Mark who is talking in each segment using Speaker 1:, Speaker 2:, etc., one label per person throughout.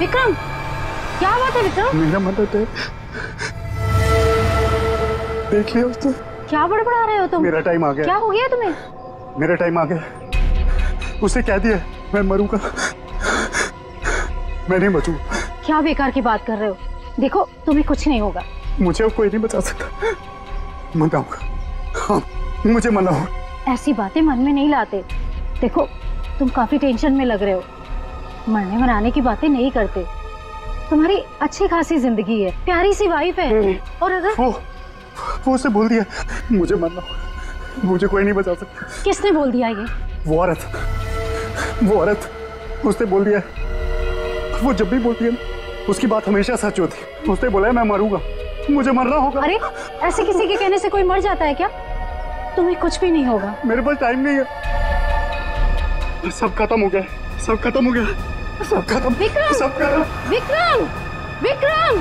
Speaker 1: विक्रम, क्या बात है विक्रम?
Speaker 2: मेरा मदद है, देख लिया उसने।
Speaker 1: क्या बड़बड़ा रहे हो तुम?
Speaker 2: मेरा टाइम आ गया।
Speaker 1: क्या हो गया तुम्हें?
Speaker 2: मेरा टाइम आ गया। उसे कह दिया मैं मरूंगा, मैं नहीं बचूंगा।
Speaker 1: क्या बेकार की बात कर रहे हो? देखो तुम्हें कुछ नहीं होगा।
Speaker 2: मुझे कोई नहीं बचा सकता। मनाऊंगा, हाँ मुझे मनाओ।
Speaker 1: ऐसी बातें मन में नहीं लाते। देखो तुम काफी टेंशन में लग रहे हो। मरने मराने की बातें नहीं करते। तुम्हारी अच्छी खासी जिंदगी है, प्यारी सी वाइफ है। और अगर
Speaker 2: वो उसे बोल दिया मुझे मरना होगा, मुझे कोई नहीं बचा सकता।
Speaker 1: किसने बोल दिया ये?
Speaker 2: वो औरत उसने बोल दिया। वो जब भी बोलती है उसकी बात हमेशा सच होती। उसने बोला है मैं मरूंगा, मुझे मरना होगा।
Speaker 1: अरे ऐसे किसी के कहने से कोई मर जाता है क्या? तुम्हें कुछ भी नहीं होगा।
Speaker 2: मेरे पास टाइम नहीं है। सब खत्म हो गया, सब खत्म हो गया, सब खत्म।
Speaker 1: विक्रम,
Speaker 2: सब खत्म।
Speaker 1: विक्रम, विक्रम।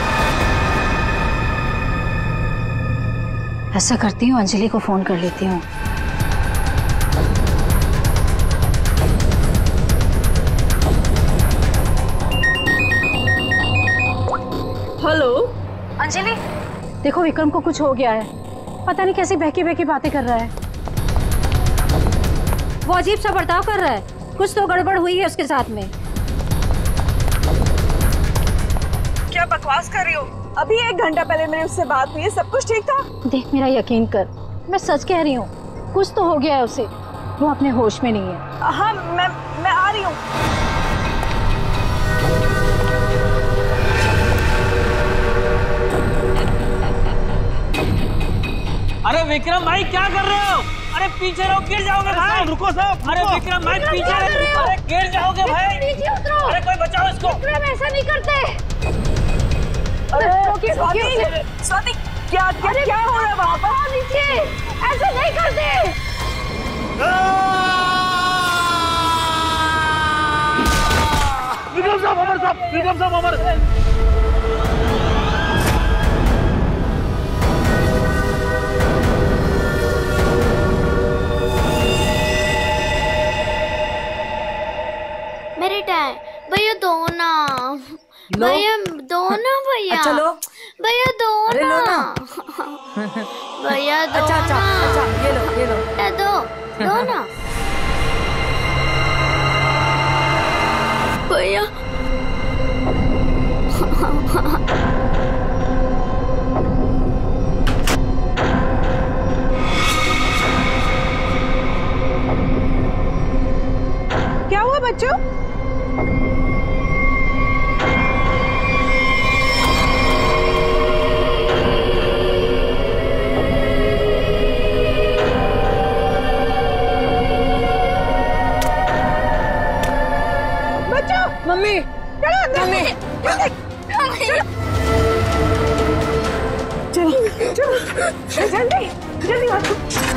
Speaker 1: ऐसा करती हूँ, अंजलि को फोन कर लेती हूँ।
Speaker 3: हेलो
Speaker 1: अंजलि, देखो विक्रम को कुछ हो गया है। पता नहीं कैसी बहकी बहकी बातें कर रहा है। वो अजीब सा बर्ताव कर रहा है। कुछ तो गड़बड़ हुई है उसके साथ में।
Speaker 3: क्या बकवास कर रही हो? अभी 1 घंटा पहले मेरी उससे बात हुई है, सब कुछ ठीक था।
Speaker 1: देख मेरा यकीन कर, मैं सच कह रही हूँ। कुछ तो हो गया है उसे, वो अपने होश में नहीं है।
Speaker 3: हाँ मैं आ रही हूँ।
Speaker 4: अरे विक्रम भाई क्या कर रहे हो? अरे पीछे रहो, गिर जाओगे भाई। रुको साहब। अरे विक्रम भाई पीछे, अरे गिर जाओगे भाई।
Speaker 1: नीचे उतरो।
Speaker 4: अरे कोई बचाओ इसको।
Speaker 1: विक्रम ऐसा नहीं करते।
Speaker 3: अरे स्वाति क्या हो रहा है वहाँ पर?
Speaker 1: नीचे ऐसे नहीं करते।
Speaker 4: विक्रम साहब अमर।
Speaker 5: मेरे टाइम भैया दो ना, भैया दो ना, भैया
Speaker 3: चलो
Speaker 5: भैया दो ना, भैया दो ना,
Speaker 3: ये लो
Speaker 5: दो ना भैया।
Speaker 3: क्या हुआ बच्चों? मम्मी, मम्मी, चलो जल्दी जल्दी आओ।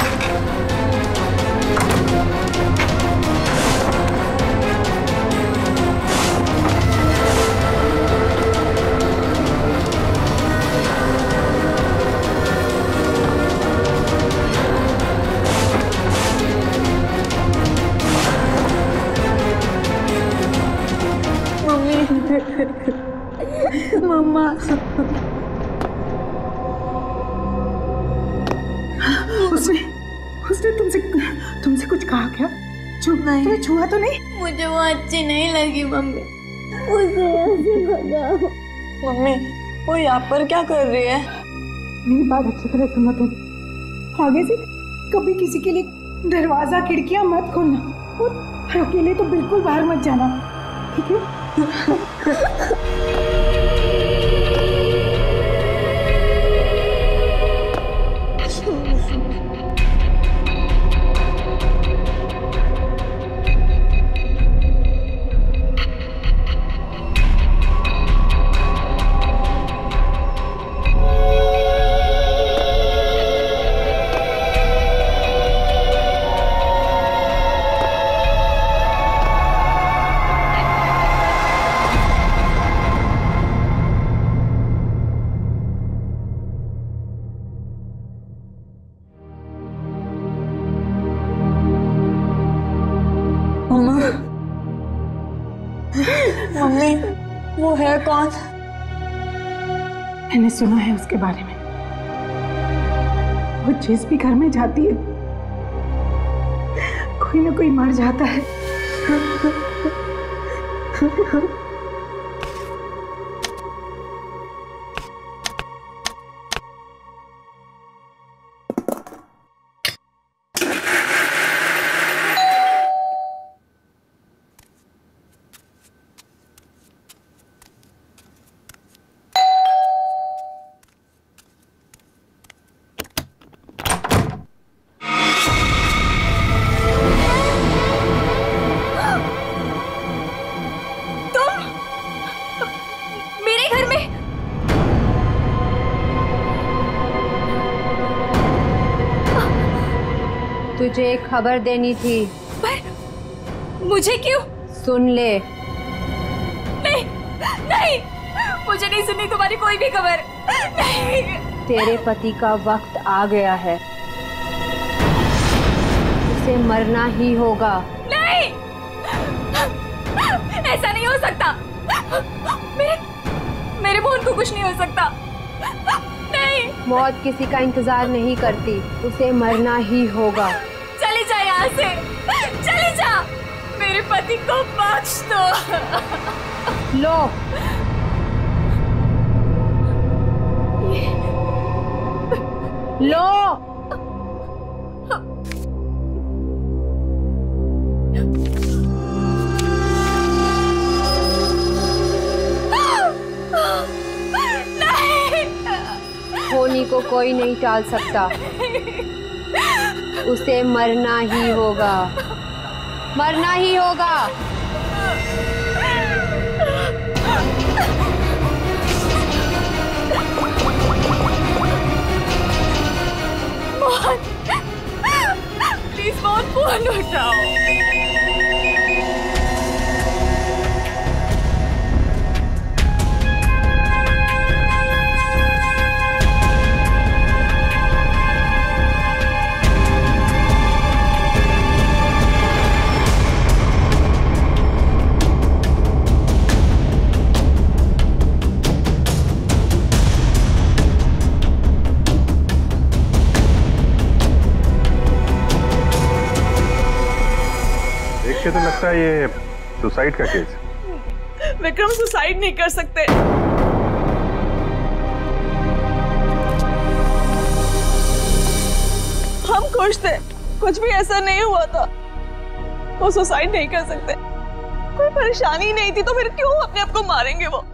Speaker 3: मम्मा उसने तुमसे कुछ कहा क्या? नहीं, तुम्हें छुआ तो नहीं?
Speaker 5: मुझे वो अच्छी नहीं लगी मम्मी, मुझे ऐसे लगाओ।
Speaker 3: मम्मी वो यहाँ पर क्या कर रही है?
Speaker 6: मेरी बात अच्छी तरह सुनो तुम। आगे से कभी किसी के लिए दरवाजा खिड़कियां मत खोलना और अकेले तो बिल्कुल बाहर मत जाना, ठीक है?
Speaker 3: वो है कौन?
Speaker 6: मैंने सुना है उसके बारे में। वो जिस भी घर में जाती है कोई ना कोई मर जाता है।
Speaker 7: तुझे एक खबर देनी थी।
Speaker 3: पर मुझे क्यों?
Speaker 7: सुन ले।
Speaker 3: नहीं नहीं, मुझे नहीं सुननी तुम्हारी कोई भी खबर। नहीं।
Speaker 7: तेरे पति का वक्त आ गया है, उसे मरना ही होगा।
Speaker 3: नहीं, ऐसा नहीं हो सकता। मेरे बहन को कुछ नहीं हो सकता। नहीं।
Speaker 7: मौत किसी का इंतजार नहीं करती, उसे मरना ही होगा।
Speaker 3: चली जा यहाँ से, चली जा। मेरे पति को बख्श दो।
Speaker 7: लो। लो। होनी को कोई नहीं टाल सकता, उसे मरना ही होगा, मरना ही होगा।
Speaker 3: प्लीज फोन उठाओ।
Speaker 2: तो लगता है ये सुसाइड का केस।
Speaker 3: विक्रम सुसाइड नहीं कर सकते। हम खुश थे, कुछ भी ऐसा नहीं हुआ था। वो सुसाइड नहीं कर सकते, कोई परेशानी नहीं थी, तो फिर क्यों अपने आप को मारेंगे वो?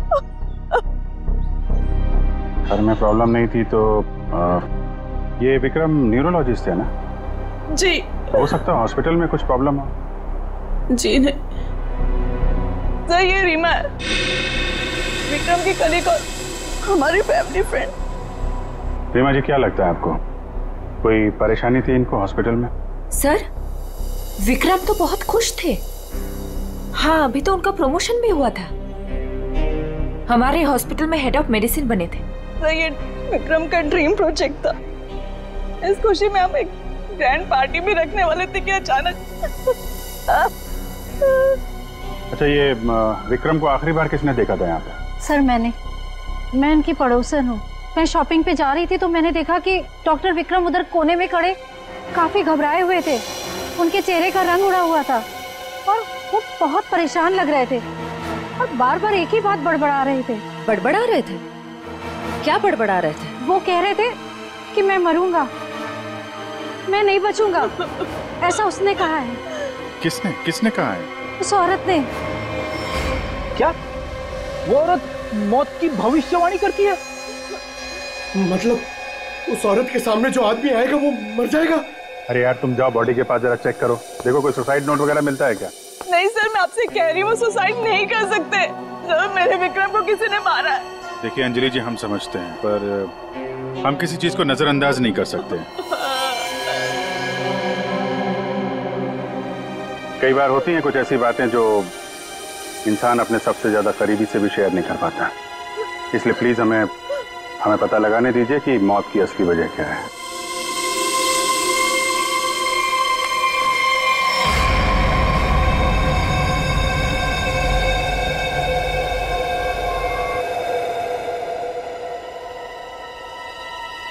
Speaker 2: घर में प्रॉब्लम नहीं थी तो ये विक्रम न्यूरोलॉजिस्ट है ना?
Speaker 3: जी।
Speaker 2: हो सकता है हॉस्पिटल में कुछ प्रॉब्लम हो।
Speaker 3: जी नहीं सर, ये रीमा है, विक्रम की कलीग और हमारी फैमिली फ्रेंड।
Speaker 2: रीमा जी, क्या लगता है आपको कोई परेशानी थी इनको हॉस्पिटल में?
Speaker 8: सर, विक्रम तो बहुत खुश थे। हाँ, अभी तो उनका प्रमोशन भी हुआ था, हमारे हॉस्पिटल में हेड ऑफ मेडिसिन बने थे।
Speaker 3: सर, ये विक्रम का ड्रीम प्रोजेक्ट था। इस खुशी में हम एक ग्रैंड पार्टी भी रखने वाले थे कि अचानक।
Speaker 2: अच्छा, ये विक्रम को आखिरी बार किसने देखा था यहाँ पे?
Speaker 1: सर, मैं इनकी पड़ोसन हूँ। मैं शॉपिंग पे जा रही थी तो मैंने देखा कि डॉक्टर विक्रम उधर कोने में खड़े काफी घबराए हुए थे। उनके चेहरे का रंग उड़ा हुआ था और वो बहुत परेशान लग रहे थे और बार बार एक ही बात बड़बड़ा रहे थे।
Speaker 8: बड़बड़ा रहे थे? क्या बड़बड़ा रहे थे?
Speaker 1: वो कह रहे थे कि मैं मरूंगा, मैं नहीं बचूंगा, ऐसा उसने कहा है।
Speaker 2: किसने कहा है?
Speaker 1: उस औरत ने।
Speaker 4: क्या वो औरत मौत की भविष्यवाणी करती है?
Speaker 9: मतलब उस औरत के सामने जो आदमी आएगा वो मर जाएगा?
Speaker 2: अरे यार, तुम जाओ बॉडी के पास जरा चेक करो, देखो कोई सुसाइड नोट वगैरह मिलता है क्या?
Speaker 3: नहीं सर, मैं आपसे कह रही हूँ, वो सुसाइड नहीं कर सकते। जरूर मेरे विक्रम को किसी ने मारा है।
Speaker 2: देखिए अंजलि जी, हम समझते हैं पर हम किसी चीज को नजरअंदाज नहीं कर सकते। कई बार होती हैं कुछ ऐसी बातें जो इंसान अपने सबसे ज्यादा करीबी से भी शेयर नहीं कर पाता। इसलिए प्लीज हमें पता लगाने दीजिए कि मौत की असली वजह क्या है।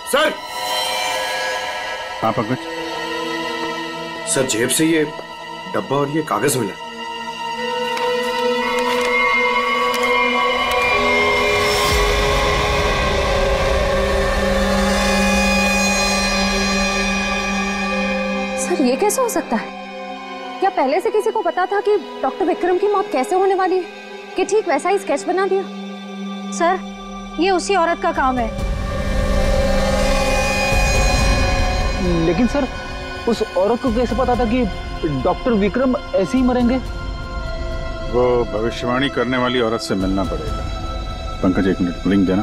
Speaker 9: सर।
Speaker 2: हाँ पंकज।
Speaker 9: सर जेब से ये डब्बा और ये कागज मिला।
Speaker 8: सर ये कैसे हो सकता है? क्या पहले से किसी को पता था कि डॉक्टर विक्रम की मौत कैसे होने वाली है कि ठीक वैसा ही स्केच बना दिया?
Speaker 1: सर ये उसी औरत का काम है।
Speaker 4: लेकिन सर उस औरत को कैसे पता था कि डॉक्टर विक्रम ऐसे ही मरेंगे?
Speaker 2: वो भविष्यवाणी करने वाली औरत से मिलना पड़ेगा। पंकज 1 मिनट लिंक देना।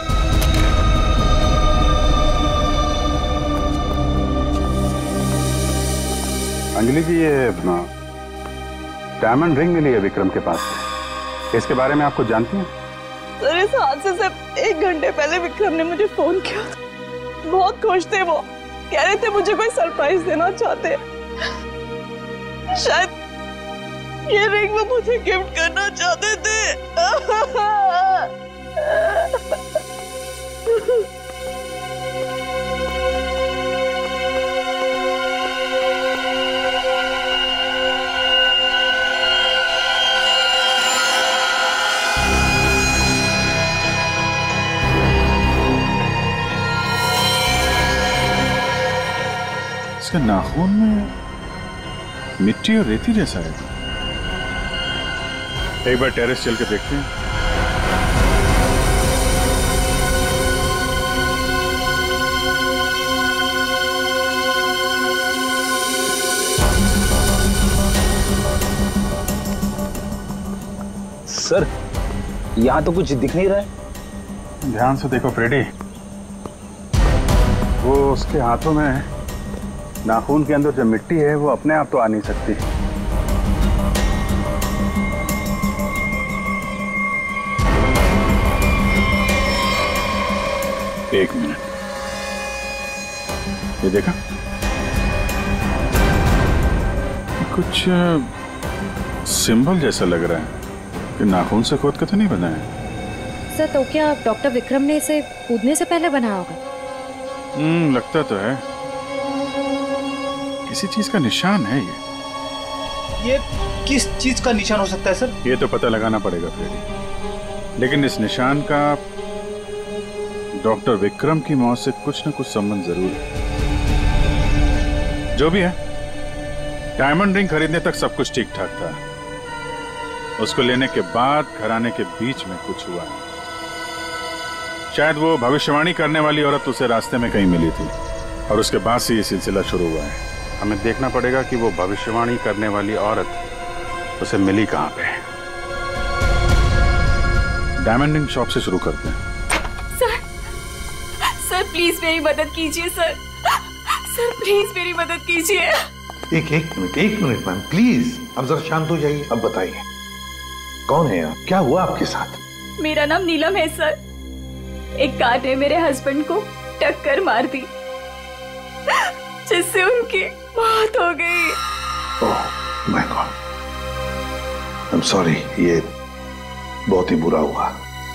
Speaker 2: अंजलि जी ये डायमंड रिंग मिली है विक्रम के पास से, इसके बारे में आपको जानती हैं?
Speaker 3: सर इस हादसे से 1 घंटे पहले विक्रम ने मुझे फोन किया था। बहुत खुश थे वो, कह रहे थे मुझे कोई सरप्राइज देना चाहते हैं। शायद ये रिंग वो मुझे गिफ्ट करना चाहते थे।
Speaker 2: इसके नाखून में मिट्टी और रेती जैसा है। एक बार टेरेस चल के देखते हैं।
Speaker 4: सर यहाँ तो कुछ दिख नहीं रहा है।
Speaker 2: ध्यान से देखो फ्रेडी, वो उसके हाथों में नाखून के अंदर जो मिट्टी है वो अपने आप तो आ नहीं सकती। एक मिनट, ये देखा? कुछ सिंबल जैसा लग रहा है कि नाखून से खोद के तो नहीं बना है।
Speaker 8: सर तो क्या डॉक्टर विक्रम ने इसे कूदने से पहले बनाया होगा?
Speaker 2: लगता तो है, किसी चीज का निशान है ये
Speaker 10: किस चीज का निशान हो सकता है सर?
Speaker 2: ये तो पता लगाना पड़ेगा फ्रेडी, लेकिन इस निशान का डॉक्टर विक्रम की मौत से कुछ न कुछ संबंध जरूर है। जो भी है, डायमंड रिंग खरीदने तक सब कुछ ठीक ठाक था। उसको लेने के बाद घराने के बीच में कुछ हुआ। शायद वो भविष्यवाणी करने वाली औरत उसे रास्ते में कहीं मिली थी और उसके बाद से ये सिलसिला शुरू हुआ है। हमें देखना पड़ेगा कि वो भविष्यवाणी करने वाली औरत उसे मिली कहाँ पे। डायमंड रिंग शॉप से शुरू करते हैं।
Speaker 3: सर प्लीज मेरी मदद कीजिए सर। सर प्लीज मेरी मदद कीजिए।
Speaker 10: एक मिनट मैम प्लीज, अब जरा शांत हो जाइए। अब बताइए कौन है आप, क्या हुआ आपके साथ?
Speaker 3: मेरा नाम नीलम है सर। एक कार ने मेरे हस्बैंड को टक्कर मार दी जिससे उनकी मौत हो गई।
Speaker 10: Oh my god, I am sorry, ये बहुत ही बुरा हुआ।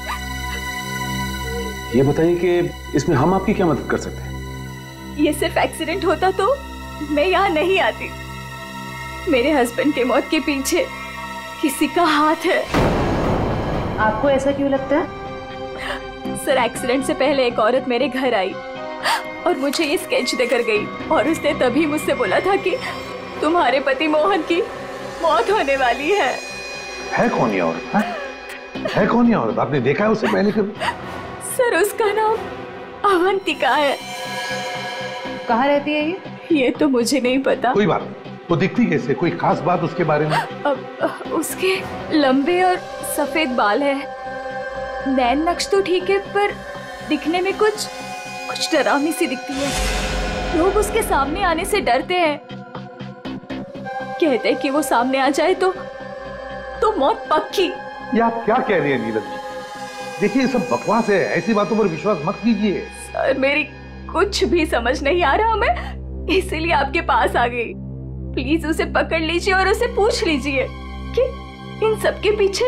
Speaker 11: ये बताइए कि इसमें हम आपकी क्या मदद कर सकते हैं?
Speaker 3: ये सिर्फ एक्सीडेंट होता तो मैं यहाँ नहीं आती। मेरे हस्बैंड के मौत के पीछे किसी का हाथ है।
Speaker 1: आपको ऐसा क्यों लगता है?
Speaker 3: सर एक्सीडेंट से पहले एक औरत मेरे घर आई और मुझे ये स्केच देकर गई और उसने तभी मुझसे बोला था कि तुम्हारे पति मोहन की मौत होने वाली है।
Speaker 10: कौन ये औरत? है कौन ये औरत? आपने देखा है उसे पहले कभी?
Speaker 3: सर उसका नाम अवंतिका है।
Speaker 1: कहाँ रहती है
Speaker 3: ये तो मुझे नहीं पता।
Speaker 10: कोई बात नहीं, वो दिखती कैसे? कोई खास बात उसके बारे में?
Speaker 3: उसके लंबे और सफेद बाल है, नैन नक्श तो ठीक है पर दिखने में कुछ डरावनी सी दिखती है। लोग उसके सामने आने से डरते हैं, कहते हैं कि वो सामने आ जाए तो मौत पक्की।
Speaker 10: ये आप क्या कह रही हैं नीलम जी? देखिए ये सब बकवास है, ऐसी बातों पर विश्वास मत कीजिए।
Speaker 3: सर मेरी कुछ भी समझ नहीं आ रहा, मैं इसीलिए आपके पास आ गई। प्लीज उसे पकड़ लीजिए और उसे पूछ लीजिए कि इन सब के पीछे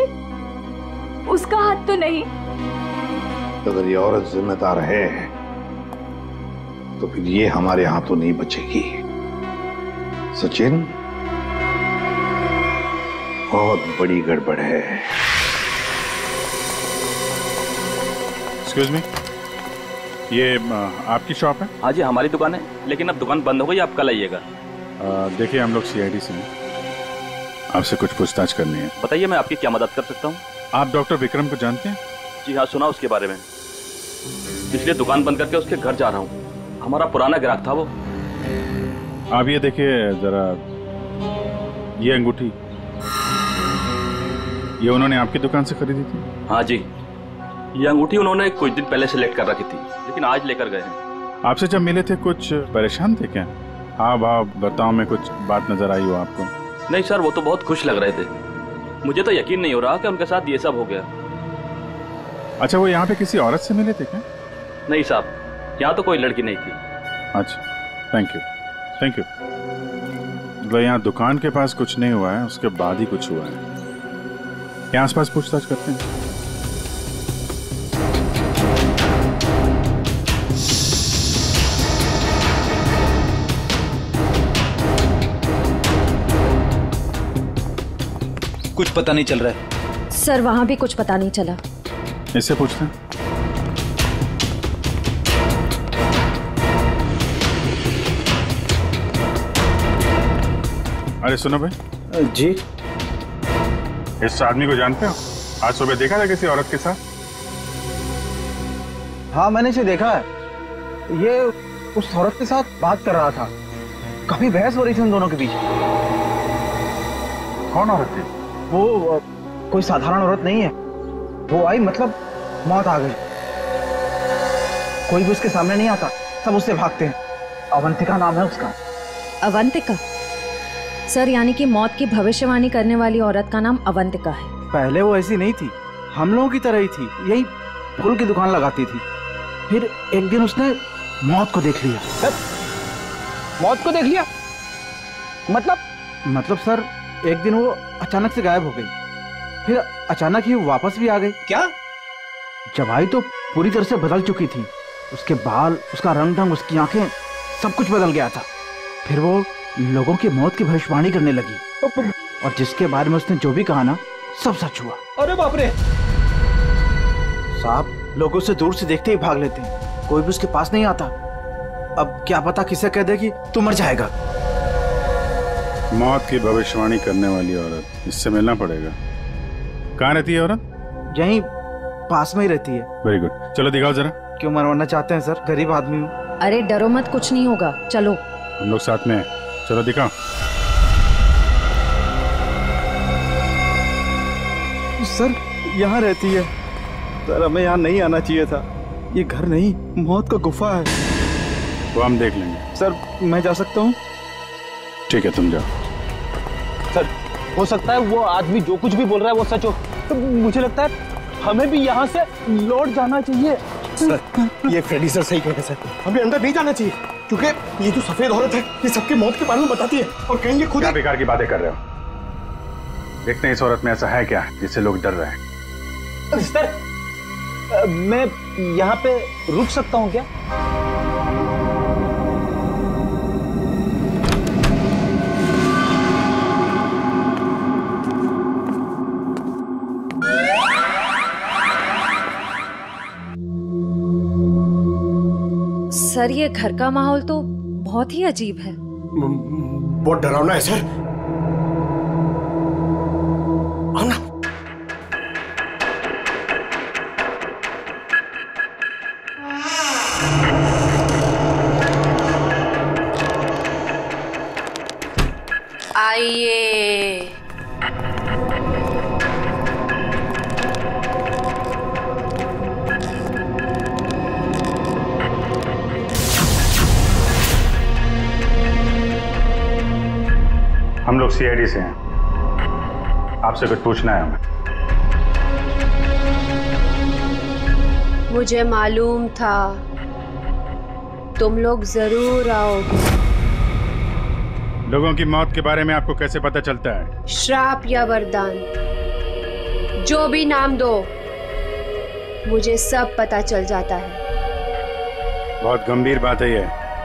Speaker 3: उसका हाथ तो नहीं।
Speaker 10: अगर ये औरत जिम्मेदार है तो फिर ये हमारे हाथों नहीं बचेगी। सचिन, बहुत बड़ी गड़बड़ है।
Speaker 2: एक्सक्यूज मी, ये आपकी शॉप है?
Speaker 12: हाँ जी, हमारी दुकान है, लेकिन अब दुकान बंद हो गई, आप कल आइएगा।
Speaker 2: देखिए, हम लोग CID से हैं, आपसे कुछ पूछताछ करनी है।
Speaker 12: बताइए, मैं आपकी क्या मदद कर सकता हूँ?
Speaker 2: आप डॉक्टर विक्रम को जानते हैं?
Speaker 12: जी हाँ, सुना उसके बारे में, इसलिए दुकान बंद करके उसके घर जा रहा हूँ। हमारा पुराना ग्राहक था वो।
Speaker 2: आप ये देखिए जरा, ये अंगूठी, ये उन्होंने आपकी दुकान से खरीदी थी?
Speaker 12: हाँ जी, ये अंगूठी उन्होंने कुछ दिन पहले सेलेक्ट कर रखी थी, लेकिन आज लेकर गए हैं।
Speaker 2: आपसे जब मिले थे कुछ परेशान थे क्या? हाँ भाव बर्ताव में कुछ बात नजर आई हो आपको?
Speaker 12: नहीं सर, वो तो बहुत खुश लग रहे थे। मुझे तो यकीन नहीं हो रहा कि उनके साथ ये सब हो गया।
Speaker 2: अच्छा, वो यहाँ पे किसी औरत से मिले थे क्या?
Speaker 12: नहीं साहब, यहाँ तो कोई लड़की नहीं थी।
Speaker 2: अच्छा, थैंक यू थैंक यू। मतलब यहाँ दुकान के पास कुछ नहीं हुआ है, उसके बाद ही कुछ हुआ है। यहाँ आसपास पूछताछ करते हैं।
Speaker 13: कुछ पता नहीं चल रहा है
Speaker 1: सर, वहां भी कुछ पता नहीं चला।
Speaker 2: इससे पूछते हैं। अरे सुनो भाई।
Speaker 13: जी।
Speaker 2: इस आदमी को जानते हो? आज सुबह देखा था किसी औरत के साथ?
Speaker 13: हाँ, मैंने इसे देखा है। ये उस औरत के साथ बात कर रहा था। काफी बहस हो रही थी उन दोनों के बीच।
Speaker 2: कौन औरत थी?
Speaker 13: वो कोई साधारण औरत नहीं है। वो आई, मतलब मौत आ गई। कोई भी उसके सामने नहीं आता, सब उससे भागते हैं। अवंतिका नाम है उसका।
Speaker 1: अवंतिका? सर, यानी कि मौत की भविष्यवाणी करने वाली औरत का नाम अवंतिका है।
Speaker 13: पहले वो ऐसी नहीं थी, हम लोगों की तरह ही थी। यही फूल की दुकान लगाती थी। फिर एक दिन उसने मौत को देख लिया। मौत को देख लिया? मतलब सर, एक दिन वो अचानक से गायब हो गई। फिर अचानक ही वापस भी आ गई। क्या? जब आई तो पूरी तरह से बदल चुकी थी। उसके बाल, उसका रंग ढंग, उसकी आंखें, सब कुछ बदल गया था। फिर वो लोगों की मौत की भविष्यवाणी करने लगी, और जिसके बारे में उसने जो भी कहा ना, सब सच हुआ।
Speaker 9: अरे बाप रे!
Speaker 13: साहब, लोग उसे दूर से देखते ही भाग लेते हैं, कोई भी उसके पास नहीं आता। अब क्या पता किसे कह दे कि तू मर जाएगा।
Speaker 2: मौत की भविष्यवाणी करने वाली औरत, इससे मिलना पड़ेगा। कहाँ रहती है औरत?
Speaker 13: यहीं पास में ही रहती है।
Speaker 2: वेरी गुड, चलो दिखाओ जरा।
Speaker 13: क्यों मरवाना चाहते हैं सर? गरीब आदमी हूँ।
Speaker 1: अरे डरो मत, कुछ नहीं होगा, चलो।
Speaker 2: हम लोग साथ में हैं, चलो दिखाओ।
Speaker 13: सर, यहाँ रहती है। सर, हमें यहाँ नहीं आना चाहिए था। ये घर नहीं, मौत का गुफा है।
Speaker 2: वो हम देख लेंगे।
Speaker 13: सर, मैं जा सकता हूँ?
Speaker 2: ठीक है, तुम जाओ।
Speaker 9: सर, हो सकता है वो आदमी जो कुछ भी बोल रहा है वो सच हो। तो मुझे लगता है हमें भी यहाँ से लौट जाना चाहिए। सर, ये फ्रेडी सर सही कह रहे हैं सर। हमें अंदर नहीं जाना चाहिए, क्योंकि ये जो सफेद औरत है, ये सबके मौत के बारे में बताती है और कहेंगे खुद।
Speaker 2: क्या बेकार की बातें कर रहे हो? देखते हैं इस औरत में ऐसा है क्या जिससे लोग डर रहे हैं।
Speaker 9: सर, मैं यहाँ पे रुक सकता हूँ क्या?
Speaker 1: सर, ये घर का माहौल तो बहुत ही अजीब है।
Speaker 9: बहुत डरावना है सर। आना।
Speaker 5: आइए।
Speaker 2: हम लोग C.I.D से हैं, आपसे कुछ पूछना है हमें।
Speaker 5: मुझे मालूम था तुम लोग जरूर आओगे।
Speaker 2: लोगों की मौत के बारे में आपको कैसे पता चलता है?
Speaker 5: श्राप या वरदान, जो भी नाम दो, मुझे सब पता चल जाता है।
Speaker 2: बहुत गंभीर बात है ये।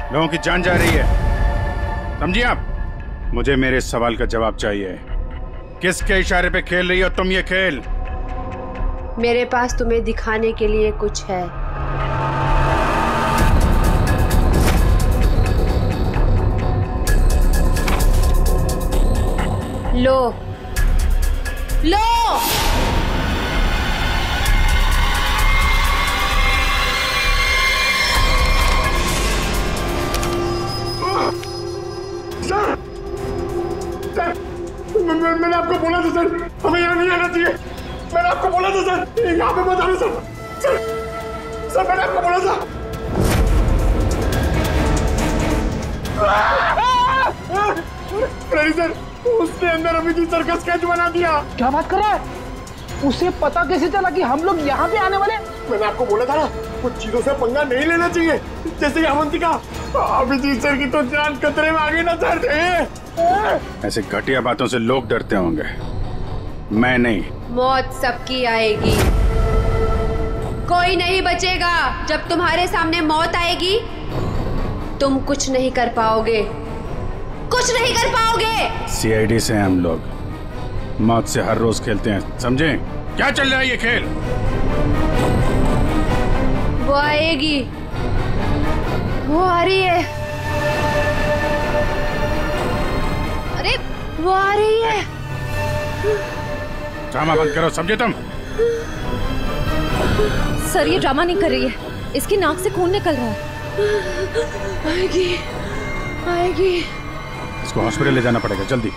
Speaker 2: लोगों की जान जा रही है, समझिए आप? मुझे मेरे सवाल का जवाब चाहिए। किसके इशारे पे खेल रही हो तुम ये खेल?
Speaker 7: मेरे पास तुम्हें दिखाने के लिए कुछ है। लो लो।
Speaker 9: मैंने आपको बोला था सर, हमें यहाँ नहीं आना चाहिए। मैंने आपको बोला था सर, यहाँ पे मत आना सर। सर मैंने आपको बोला था। सर उसने अंदर अभी की सर्कस स्केच बना दिया।
Speaker 13: क्या बात कर रहा है? उसे पता कैसे चला कि हम लोग यहाँ पे आने वाले?
Speaker 9: मैंने आपको बोला था ना, कुछ चीजों से पंगा नहीं लेना चाहिए, जैसे अवंतिका। अभिजीत सर की तो जान खतरे में आ गई ना सर।
Speaker 2: ऐसे घटिया बातों से लोग डरते होंगे, मैं नहीं।
Speaker 7: मौत सबकी आएगी, कोई नहीं बचेगा। जब तुम्हारे सामने मौत आएगी तुम कुछ नहीं कर पाओगे, कुछ नहीं कर पाओगे।
Speaker 2: CID से हम लोग मौत से हर रोज खेलते हैं, समझे? क्या चल रहा है ये खेल?
Speaker 7: वो आएगी, वो आ रही है। अरे वो आ रही है।
Speaker 2: ड्रामा बंद करो, समझे तुम?
Speaker 8: सर ये ड्रामा नहीं कर रही है, इसकी नाक से खून निकल रहा है।
Speaker 7: आएगी आएगी।
Speaker 2: इसको हॉस्पिटल ले जाना पड़ेगा, जल्दी।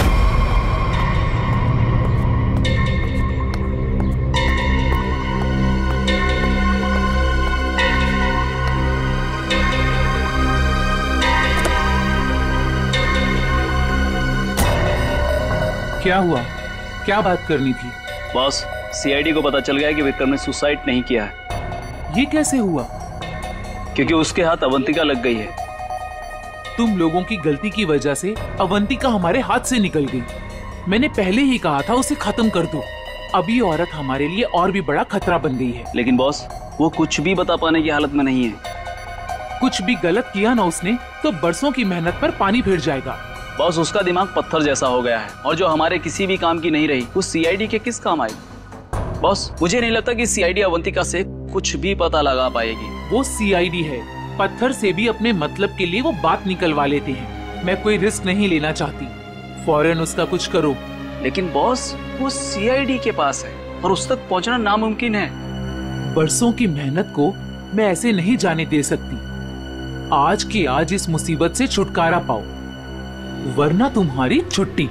Speaker 11: क्या हुआ? क्या बात करनी थी?
Speaker 12: बॉस, CID को पता चल गया कि विक्रम ने सुसाइड नहीं किया है।
Speaker 11: ये कैसे हुआ?
Speaker 12: क्योंकि उसके हाथ अवंतिका लग गई है।
Speaker 11: तुम लोगों की गलती की वजह से अवंतिका हमारे हाथ से निकल गई। मैंने पहले ही कहा था उसे खत्म कर दो। अब ये औरत हमारे लिए और भी बड़ा खतरा बन गई है।
Speaker 12: लेकिन बॉस, वो कुछ भी बता पाने की हालत में नहीं है।
Speaker 11: कुछ भी गलत किया ना उसने तो बरसों की मेहनत पर पानी फिर जाएगा।
Speaker 12: बॉस, उसका दिमाग पत्थर जैसा हो गया है और जो हमारे किसी भी काम की नहीं रही वो CID के किस काम आएगी? बॉस, मुझे नहीं लगता कि CID अवंतिका से कुछ भी पता लगा पाएगी।
Speaker 11: वो CID है, पत्थर से भी अपने मतलब के लिए वो बात निकलवा लेते हैं। मैं कोई रिस्क नहीं लेना चाहती, फौरन उसका कुछ करो।
Speaker 12: लेकिन बॉस, वो CID के पास है और उस तक पहुंचना नामुमकिन है।
Speaker 11: बरसों की मेहनत को मैं ऐसे नहीं जाने दे सकती। आज के आज इस मुसीबत से छुटकारा पाओ, वरना तुम्हारी छुट्टी।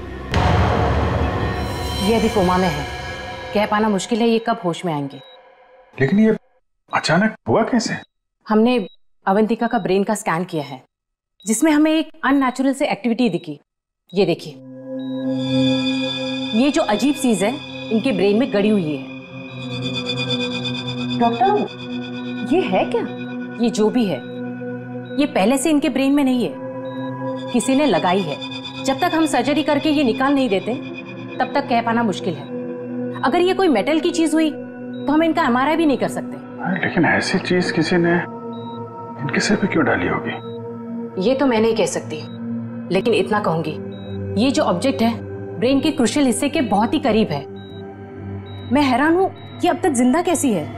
Speaker 14: ये अभी कोमा में है, कह पाना मुश्किल है ये कब होश में आएंगे।
Speaker 2: लेकिन ये अचानक हुआ कैसे?
Speaker 14: हमने अवंतिका का ब्रेन का स्कैन किया है, जिसमें हमें एक अननेचुरल से एक्टिविटी दिखी। ये देखिए, ये जो अजीब चीज है इनके ब्रेन में गड़ी हुई है। डॉक्टर, ये है क्या? ये जो भी है ये पहले से इनके ब्रेन में नहीं है, किसी ने लगाई है। जब तक हम सर्जरी करके ये निकाल नहीं देते तब तक कह पाना मुश्किल है। अगर ये कोई मेटल की चीज हुई तो हम इनका MRI भी नहीं कर सकते।
Speaker 2: लेकिन ऐसी चीज किसी ने इनके सिर पे क्यों डाली होगी?
Speaker 14: ये तो मैं नहीं कह सकती, लेकिन इतना कहूंगी, ये जो ऑब्जेक्ट है ब्रेन के क्रूशियल हिस्से के बहुत ही करीब है। मैं हैरान हूं कि अब तक जिंदा कैसी है।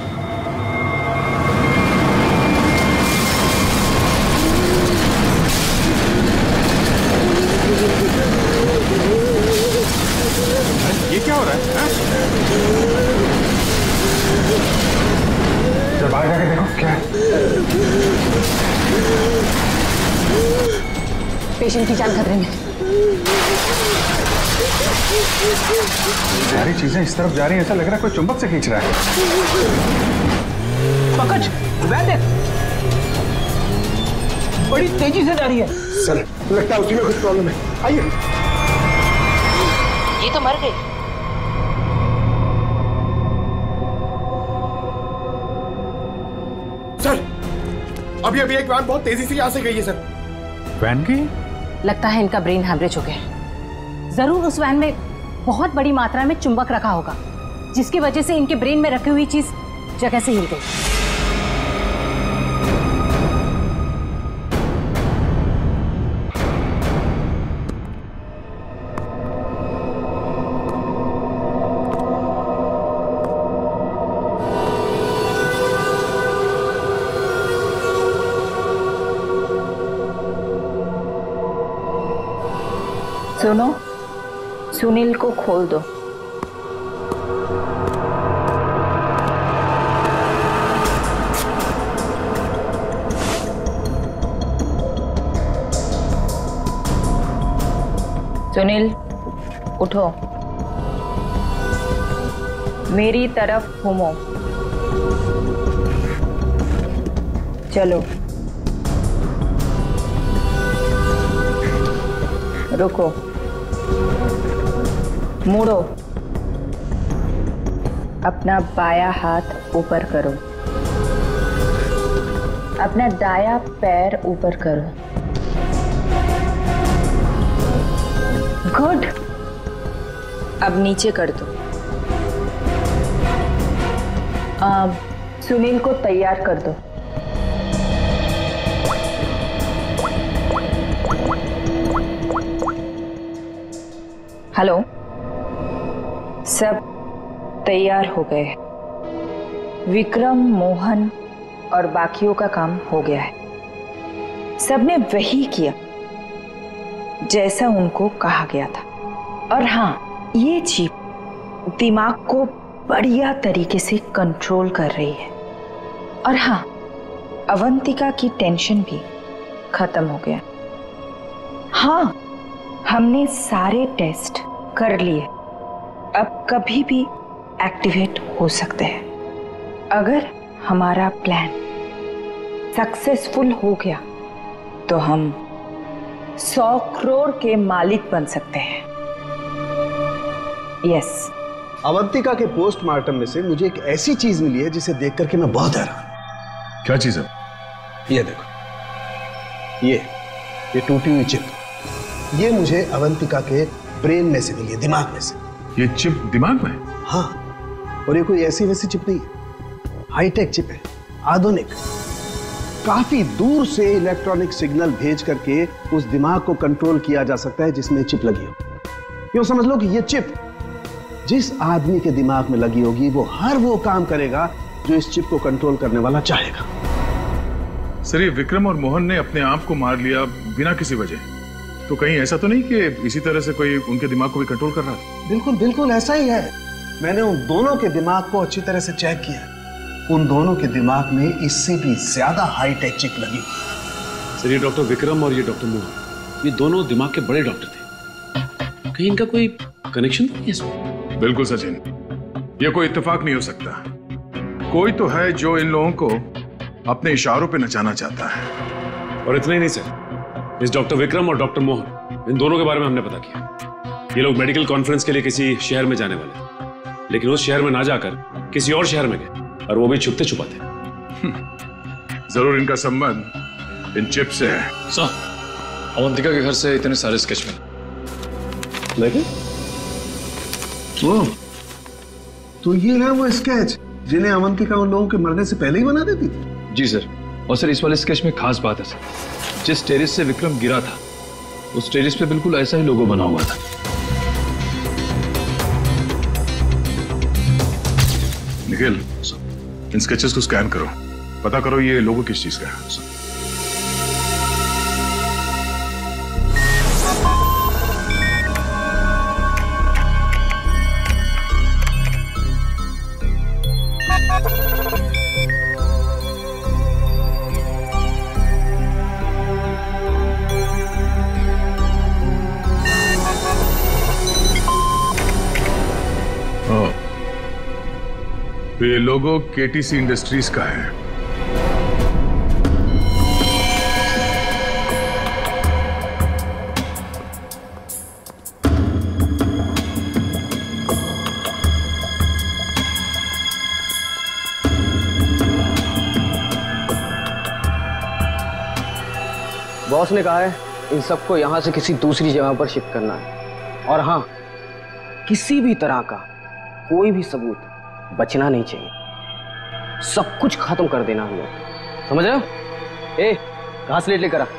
Speaker 2: ये क्या हो रहा है? जब बाहर जाके देखो क्या है।
Speaker 14: पेशेंट की जान खतरे में।
Speaker 2: सारी चीजें इस तरफ जा रही हैं, ऐसा लग रहा है कोई चुंबक से खींच रहा है।
Speaker 13: पकड़, वैद्य, बड़ी तेजी से जा रही है।
Speaker 9: सर, लगता है उसी में कुछ प्रॉब्लम है। आइए।
Speaker 14: ये तो मर गई।
Speaker 9: सर, अभी एक वैन बहुत तेजी से यहाँ से गई है सर।
Speaker 2: वैन गई?
Speaker 14: लगता है इनका ब्रेन हैमरेज हो गया। जरूर उस वैन में बहुत बड़ी मात्रा में चुंबक रखा होगा, जिसकी वजह से इनके ब्रेन में रखी हुई चीज जगह से हिल गई।
Speaker 8: सुनो, सुनील को खोल दो। सुनील उठो, मेरी तरफ घूमो। चलो रुको, मुड़ो, अपना बायां हाथ ऊपर करो, अपना दायां पैर ऊपर करो। गुड, अब नीचे कर दो। अब सुनील को तैयार कर दो। हेलो, सब तैयार हो गए। विक्रम, मोहन और बाकियों का काम हो गया है। सबने वही किया जैसा उनको कहा गया था। और हाँ, ये चिप दिमाग को बढ़िया तरीके से कंट्रोल कर रही है। और हाँ, अवंतिका की टेंशन भी खत्म हो गया। हाँ, हमने सारे टेस्ट कर लिए, अब कभी भी एक्टिवेट हो सकते हैं। अगर हमारा प्लान सक्सेसफुल हो गया तो हम 100 करोड़ के मालिक बन सकते हैं। यस।
Speaker 15: अवंतिका के पोस्टमार्टम में से मुझे एक ऐसी चीज मिली है जिसे देख करके मैं बहुत हैरान।
Speaker 10: क्या चीज है?
Speaker 15: ये देखो, ये टूटी हुई चिप, ये मुझे अवंतिका के ब्रेन में से मिली है, दिमाग में से।
Speaker 10: ये चिप दिमाग में?
Speaker 15: हाँ, और ये कोई ऐसी वैसी चिप नहीं है, हाईटेक चिप है, आधुनिक। काफी दूर से इलेक्ट्रॉनिक सिग्नल भेज करके उस दिमाग को कंट्रोल किया जा सकता है जिसमें चिप लगी हो। यूं समझ लो कि ये चिप जिस आदमी के दिमाग में लगी होगी वो हर वो काम करेगा जो इस चिप को कंट्रोल करने वाला चाहेगा।
Speaker 10: सर, ये विक्रम और मोहन ने अपने आप को मार लिया बिना किसी वजह, तो कहीं ऐसा तो नहीं कि इसी तरह से कोई उनके दिमाग को भी कंट्रोल कर रहा था?
Speaker 15: बिल्कुल बिल्कुल ऐसा ही है। मैंने उन दोनों के दिमाग को अच्छी तरह से चेक किया। उन दोनों के दिमाग में इससे भी ज्यादा हाईटेक चिप लगी।
Speaker 16: सर, ये डॉक्टर विक्रम और ये डॉक्टर मोहन, ये दोनों दिमाग के बड़े डॉक्टर थे। कहीं इनका कोई कनेक्शन नहीं है इसमें?
Speaker 10: बिल्कुल सचिन, ये कोई इत्तेफाक नहीं हो सकता। कोई तो है जो इन लोगों को अपने इशारों पे नचाना चाहता है।
Speaker 16: और इतना ही नहीं सर, इस डॉक्टर विक्रम और डॉक्टर मोहन, इन दोनों के बारे में हमने पता किया। ये लोग मेडिकल कॉन्फ्रेंस के लिए किसी शहर में जाने वाले हैं, लेकिन उस शहर में ना जाकर किसी और शहर में गए, और वो भी छुपते छुपाते।
Speaker 10: जरूर इनका संबंध इन चिप से है।
Speaker 17: सर, अवंतिका के घर से इतने सारे स्केच मिले,
Speaker 15: लेकिन वो तो ये है वो स्केच जिन्हें अवंतिका उन लोगों के मरने से पहले ही बना देती थी।
Speaker 17: जी सर। और सर, इस वाले स्केच में खास बात है सर, जिस टेरिस से विक्रम गिरा था उस टेरिस पे बिल्कुल ऐसा ही लोगो बना हुआ था।
Speaker 10: निखिल, इन स्केचेस को स्कैन करो, पता करो ये लोगो किस चीज का है। तो ये लोगो केटीसी इंडस्ट्रीज का है।
Speaker 18: बॉस ने कहा है इन सबको यहां से किसी दूसरी जगह पर शिफ्ट करना है। और हाँ, किसी भी तरह का कोई भी सबूत बचना नहीं चाहिए, सब कुछ खत्म कर देना हम लोग, समझ रहे हो? ए, घास लेट लेकर आ।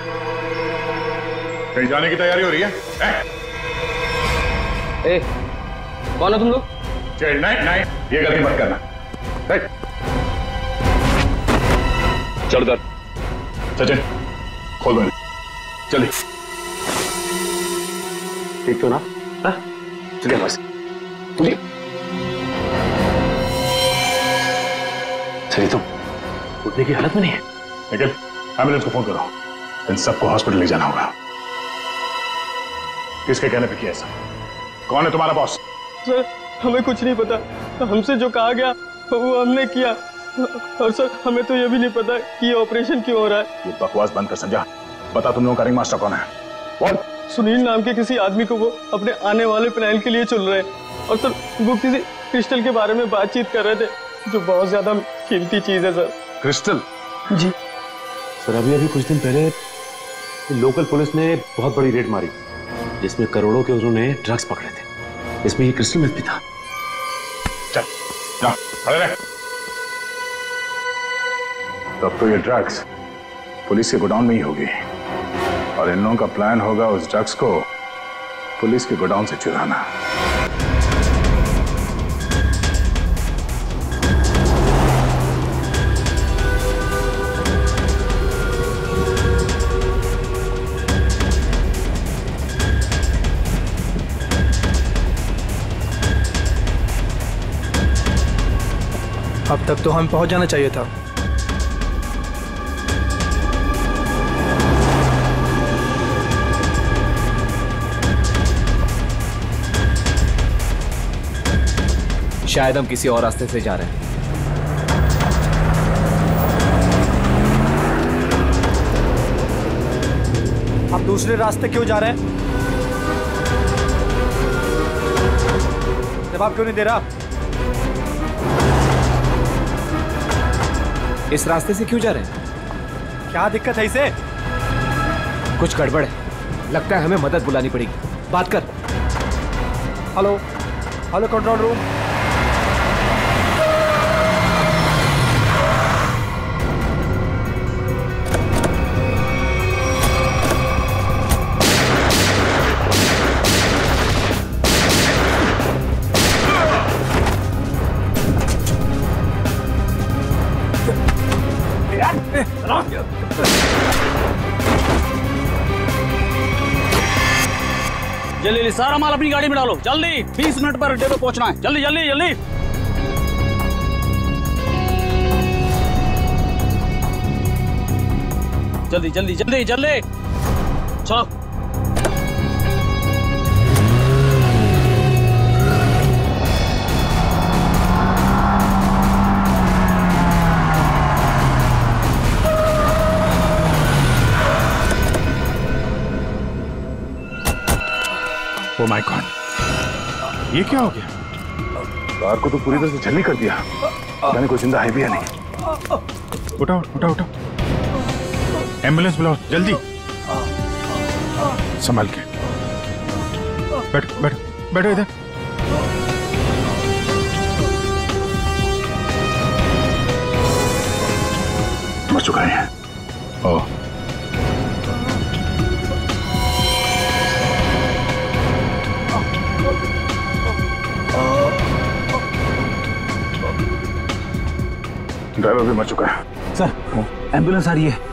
Speaker 10: कहीं जाने की तैयारी हो रही है?
Speaker 18: ए, कौन हो तुम लोग?
Speaker 10: नहीं, ये गलती मत करना। चल दर सचिन, खोल दो, चलिए।
Speaker 16: ठीक तो ना? हाँ? चलिए बस चलिए। सही तुम उठने की हालत में नहीं है।
Speaker 2: लेकिन एम्बुलेंस को फोन करो, इन सबको हॉस्पिटल ले जाना होगा। किसके कहने पे किया ऐसा? कौन है तुम्हारा बॉस?
Speaker 9: सर हमें कुछ नहीं पता, हमसे जो कहा गया वो हमने किया। और सर हमें तो ये भी नहीं पता कि ये ऑपरेशन क्यों हो रहा है।
Speaker 2: ये बकवास बंद कर समझा। बता तुम लोगों का रिंग मास्टर कौन है? कौन?
Speaker 9: सुनील नाम के किसी आदमी को वो अपने आने वाले प्लान के लिए चुन रहे हैं। और सर वो किसी क्रिस्टल के बारे में बातचीत कर रहे थे, जो बहुत ज्यादा कीमती चीज है सर।
Speaker 16: क्रिस्टल?
Speaker 9: जी
Speaker 16: सर अभी कुछ दिन पहले लोकल पुलिस ने बहुत बड़ी रेड मारी जिसमें करोड़ों के उन्होंने ड्रग्स पकड़े थे। इसमें ये क्रिस्टल मिल्क भी था।
Speaker 2: चल जाओ, खड़े रहे। तब तो ये ड्रग्स पुलिस के गोडाउन में ही होगी और इन लोगों का प्लान होगा उस ड्रग्स को पुलिस के गोडाउन से चुराना।
Speaker 9: अब तक तो हम पहुंच जाना चाहिए था।
Speaker 18: शायद हम किसी और रास्ते से जा रहे हैं।
Speaker 9: हम दूसरे रास्ते क्यों जा रहे हैं? जवाब क्यों नहीं दे रहा?
Speaker 18: इस रास्ते से क्यों जा रहे हैं?
Speaker 9: क्या दिक्कत है इसे?
Speaker 18: कुछ गड़बड़ है, लगता है हमें मदद बुलानी पड़ेगी। बात कर।
Speaker 9: Hello hello control room.
Speaker 12: जल्दी सारा माल अपनी गाड़ी में डालो, जल्दी 20 मिनट पर अड्डे पे पहुंचना है। जल्दी जल्दी जल्दी जल्दी जल्दी जल्दी जल्दी चलो।
Speaker 2: ओ माय गॉड, ये क्या हो गया? कार को तो पूरी तरह से झल्ली कर दिया। पता नहीं कोई जिंदा है भी या नहीं। उठाओ उठाओ उठाओ, एम्बुलेंस बुलाओ जल्दी। संभाल के बैठो बैठो बैठो इधर। मर चुका है। ओह ड्राइवर भी मर चुका है।
Speaker 9: सर एम्बुलेंस आ रही है।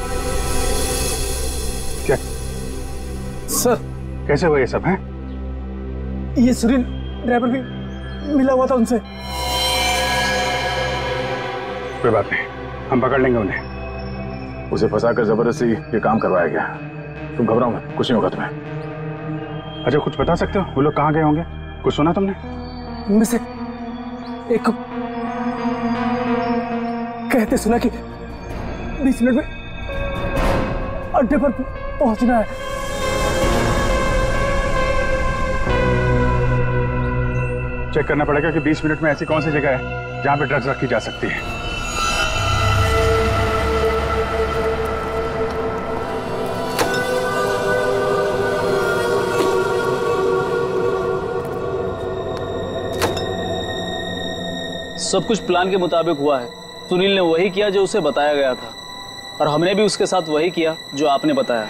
Speaker 2: क्या
Speaker 9: सर?
Speaker 2: कैसे हुआ ये सब है?
Speaker 9: ये सुनील ड्राइवर भी मिला हुआ था उनसे।
Speaker 2: कोई बात नहीं, हम पकड़ लेंगे उन्हें। उसे फंसाकर जबरदस्ती ये काम करवाया गया। तुम घबराओ मत, कुछ नहीं होगा तुम्हें। अच्छा कुछ बता सकते हो वो लोग कहाँ गए होंगे? कुछ सुना तुमने?
Speaker 9: उनमें से एक को कहते सुना कि 20 मिनट में अड्डे पर पहुंचना है।
Speaker 2: चेक करना पड़ेगा कि 20 मिनट में ऐसी कौन सी जगह है जहां पे ड्रग्स रखी जा सकती है।
Speaker 12: सब कुछ प्लान के मुताबिक हुआ है। सुनील ने वही किया जो उसे बताया गया था और हमने भी उसके साथ वही किया जो आपने बताया।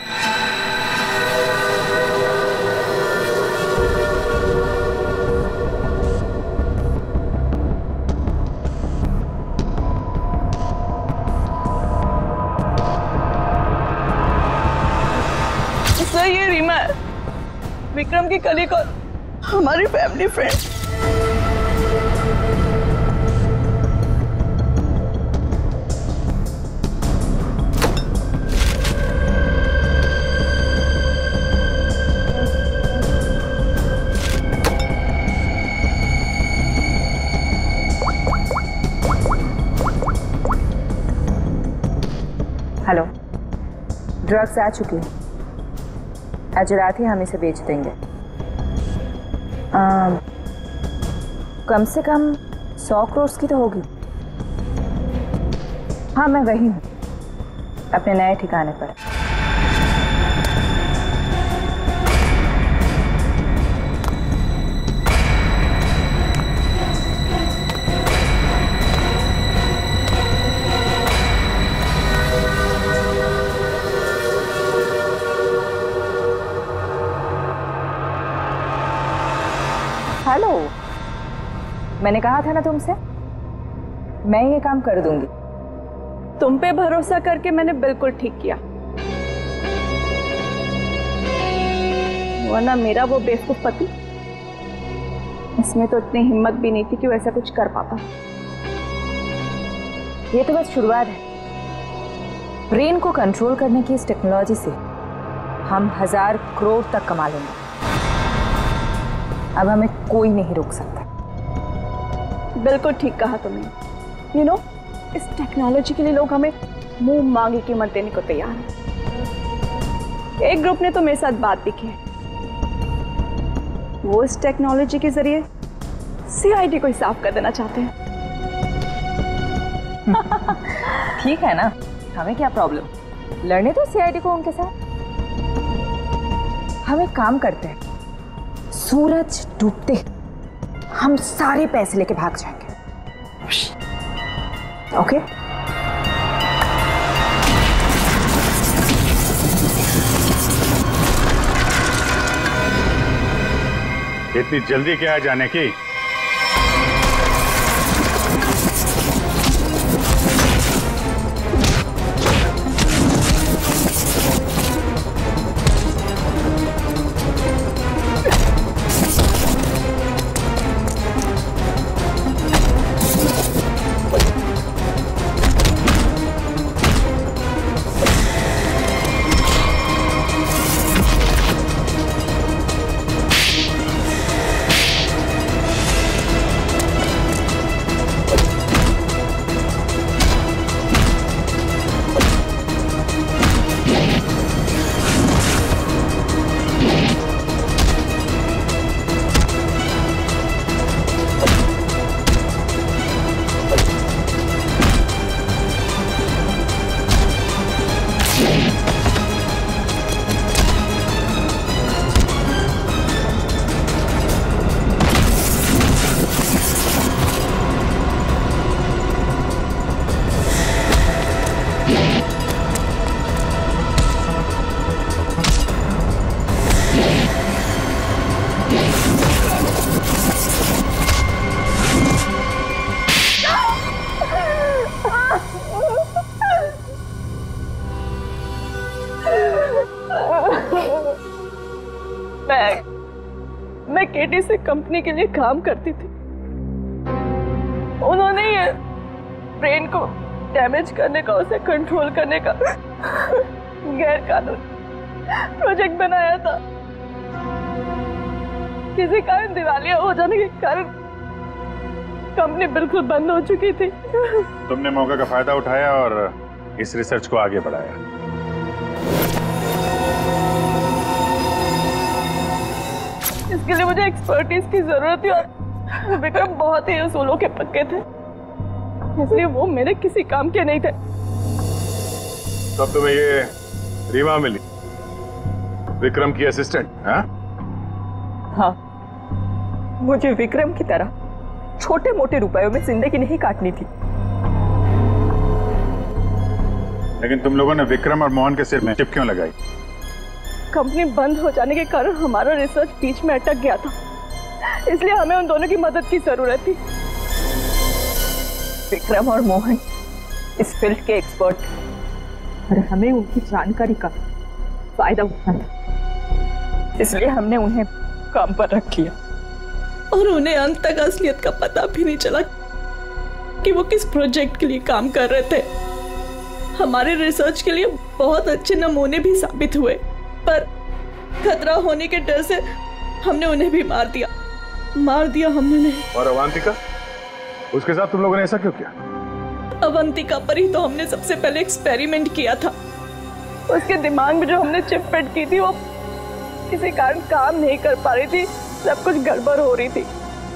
Speaker 3: सर ये रीमा विक्रम की कलीग और हमारी फैमिली फ्रेंड।
Speaker 8: हेलो, ड्रग्स आ चुकी है। आज रात ही हम इसे बेच देंगे। कम से कम 100 करोड़ की तो होगी। हाँ, मैं वही हूँ, अपने नए ठिकाने पर। हेलो, मैंने कहा था ना तुमसे, मैं ये काम कर दूंगी।
Speaker 3: तुम पे भरोसा करके मैंने बिल्कुल ठीक किया, वरना मेरा वो बेवकूफ पति, इसमें तो इतनी हिम्मत भी नहीं थी कि वो ऐसा कुछ कर पाता।
Speaker 8: ये तो बस शुरुआत है। ब्रेन को कंट्रोल करने की इस टेक्नोलॉजी से हम 1000 करोड़ तक कमा लेंगे। अब हमें कोई नहीं रोक सकता।
Speaker 3: बिल्कुल ठीक कहा तुमने। यू नो, इस टेक्नोलॉजी के लिए लोग हमें मुंह मांगी कीमत देने को तैयार हैं। एक ग्रुप ने तो मेरे साथ बात भी की है, वो इस टेक्नोलॉजी के जरिए CID को ही साफ कर देना चाहते हैं।
Speaker 8: ठीक है ना, हमें क्या प्रॉब्लम, लड़ने तो CID को उनके साथ। हम एक काम करते हैं, सूरज डूबते हम सारे पैसे लेके भाग जाएंगे। ओके?
Speaker 2: इतनी जल्दी क्या है जाने की?
Speaker 3: मैं केटी से कंपनी के लिए काम करती थी। उन्होंने ये ब्रेन को डैमेज करने का, उसे कंट्रोल करने का गैर कानूनी प्रोजेक्ट बनाया था। किसी कारण दिवालिया हो जाने के कारण कंपनी बिल्कुल बंद हो चुकी थी।
Speaker 2: तुमने मौके का फायदा उठाया और इस रिसर्च को आगे बढ़ाया।
Speaker 3: इसके लिए मुझे एक्सपर्टीज की जरूरत थी और विक्रम बहुत ही उसूलों के पक्के थे, इसलिए वो मेरे किसी काम के नहीं थे।
Speaker 2: तब तुम्हें ये रीमा मिली, विक्रम की असिस्टेंट?
Speaker 3: हाँ, मुझे विक्रम की तरह छोटे मोटे रुपयों में जिंदगी नहीं काटनी थी।
Speaker 2: लेकिन तुम लोगों ने विक्रम और मोहन के सिर में चिप क्यों लगाई?
Speaker 3: कंपनी बंद हो जाने के कारण हमारा रिसर्च बीच में अटक गया था, इसलिए हमें उन दोनों की मदद की जरूरत थी। विक्रम और मोहन इस फील्ड के एक्सपर्ट और हमें उनकी जानकारी का फायदा उठाना था। इसलिए हमने उन्हें काम पर रख लिया और उन्हें अंत तक असलियत का पता भी नहीं चला कि वो किस प्रोजेक्ट के लिए काम कर रहे थे। हमारे रिसर्च के लिए बहुत अच्छे नमूने भी साबित हुए, पर खतरा होने के डर से हमने उन्हें भी मार दिया हमने उन्हें।
Speaker 10: और अवंतिका, उसके साथ तुम लोगों ने ऐसा क्यों किया?
Speaker 3: अवंतिका पर ही तो हमने सबसे पहले एक्सपेरिमेंट किया था। उसके दिमाग में जो हमने चिप फिट की थी वो किसी कारण काम नहीं कर पा रही थी, सब कुछ गड़बड़ हो रही थी।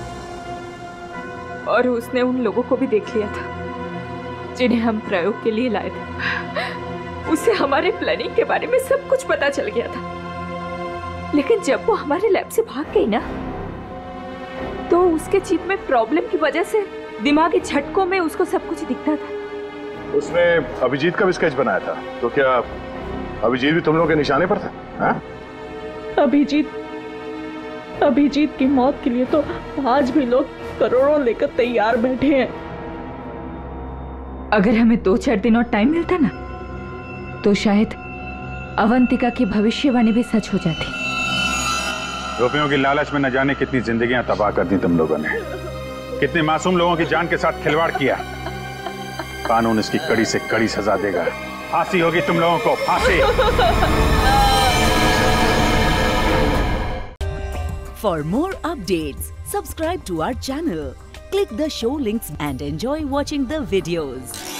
Speaker 19: और उसने उन लोगों को भी देख लिया था जिन्हें हम प्रयोग के लिए लाए थे। उसे हमारे प्लानिंग के बारे में सब कुछ पता चल गया था, लेकिन जब वो हमारे लैब से भाग गई ना, तो उसके चिप में प्रॉब्लम की वजह से दिमागी झटकों में उसको सब कुछ दिखता था।
Speaker 10: उसने अभिजीत का भी स्केच बनाया था, तो क्या अभिजीत भी तुम लोगों के निशाने पर था? हाँ?
Speaker 3: अभिजीत की मौत के लिए तो आज भी लोग करोड़ों लेकर तैयार बैठे हैं।
Speaker 19: अगर हमें 2-4 दिन और टाइम मिलता ना, तो शायद अवंतिका की भविष्यवाणी भी सच हो जाती।
Speaker 2: रुपयों की लालच में न जाने कितनी जिंदगियां तबाह कर दी तुम लोगों ने, कितने मासूम लोगों की जान के साथ खिलवाड़ किया। कानून इसकी कड़ी से कड़ी सजा देगा। फांसी होगी तुम लोगों को, फांसी।
Speaker 20: For more updates, subscribe to our channel, click the show links and enjoy watching the videos.